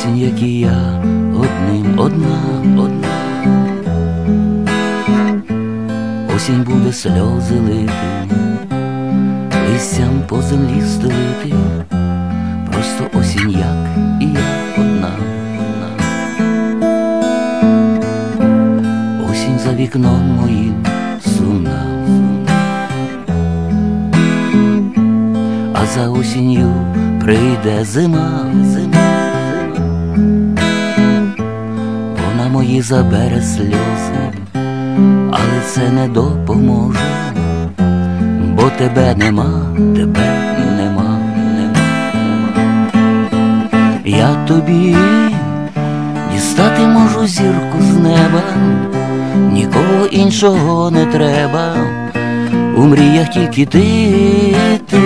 Осінь, як і я, одним одна. Осінь буде сльози лити, листям по землі стелити. Просто осінь, як і я, одна. Осінь за вікном моїм сумна, а за осінню прийде зима. Вона мої забере сльози, але це не допоможе, бо тебе нема. Я тобі дістати можу зірку з неба, нікого іншого не треба, у мріях тільки ти.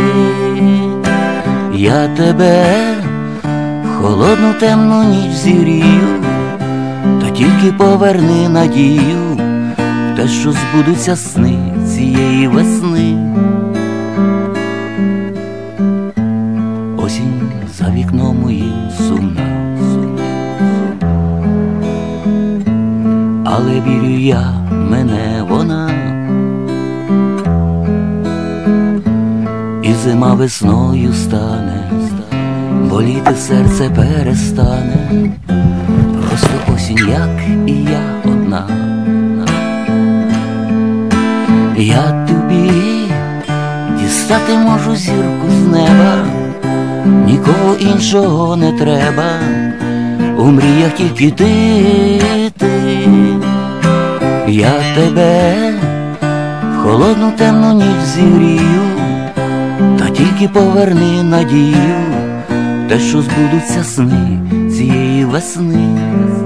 Я тебе в холодну темну ніч зігрію, та тільки поверни надію в те, що збудуться сни цієї весни. Осінь за вікном моїм сумна, але вірю я, мене вона, і зима весною стане, боліти серце перестане. Просто осінь, як і я, одна. Я тобі дістати можу зірку з неба, нікого іншого не треба, у мріях тільки ти. Я тебе в холодну темну ніч зігрію, та тільки поверни надію, те, що збудуться сни цієї весни.